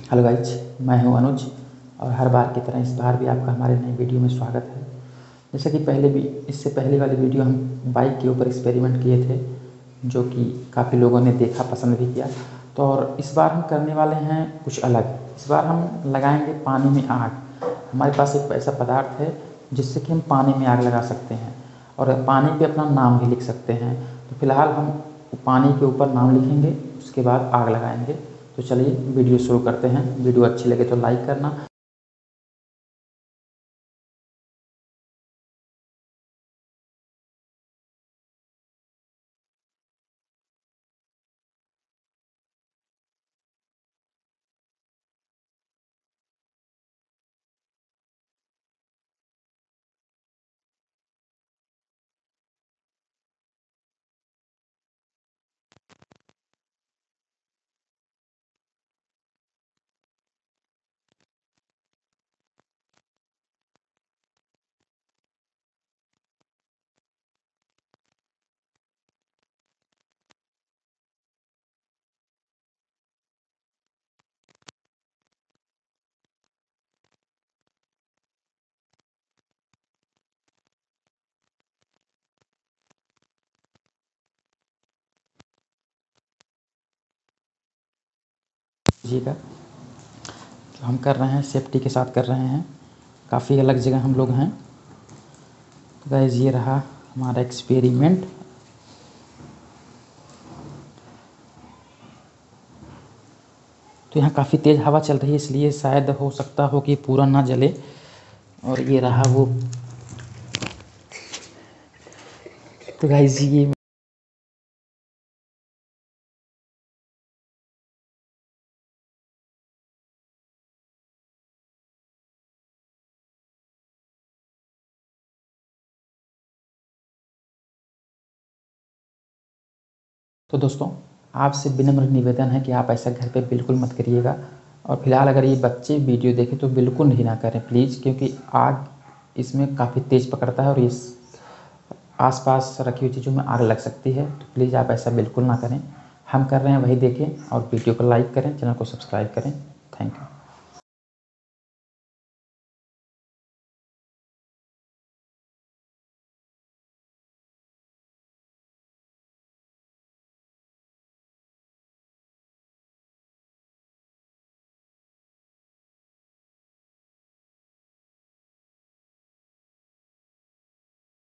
Hello guys, मैं हूं अनुज और हर बार की तरह इस बार भी आपका हमारे नई वीडियो में स्वागत है। जैसे कि इससे पहले वाली वीडियो हम बाइक के ऊपर एक्सपेरिमेंट किए थे, जो कि काफ़ी लोगों ने देखा, पसंद भी किया। तो और इस बार हम करने वाले हैं कुछ अलग। इस बार हम लगाएंगे पानी में आग। हमारे पास एक ऐसा पदार्थ है जिससे कि हम पानी में आग लगा सकते हैं और पानी पे अपना नाम भी लिख सकते हैं। तो फिलहाल हम पानी के ऊपर नाम लिखेंगे, उसके बाद आग लगाएंगे। तो चलिए वीडियो शुरू करते हैं। वीडियो अच्छी लगे तो लाइक करना। लीजिएगा, तो हम कर रहे हैं, सेफ्टी के साथ कर रहे हैं। काफ़ी अलग जगह हम लोग हैं। तो गाइस, ये रहा हमारा एक्सपेरिमेंट। तो यहाँ काफ़ी तेज़ हवा चल रही है, इसलिए शायद हो सकता हो कि पूरा ना जले। और ये रहा वो। तो गाइस, ये तो दोस्तों, आपसे विनम्र निवेदन है कि आप ऐसा घर पे बिल्कुल मत करिएगा। और फिलहाल अगर ये बच्चे वीडियो देखें तो बिल्कुल नहीं ना करें प्लीज़, क्योंकि आग इसमें काफ़ी तेज़ पकड़ता है और इस आसपास रखी हुई चीज़ों में आग लग सकती है। तो प्लीज़ आप ऐसा बिल्कुल ना करें। हम कर रहे हैं वही देखें और वीडियो को लाइक करें, चैनल को सब्सक्राइब करें। Thank you.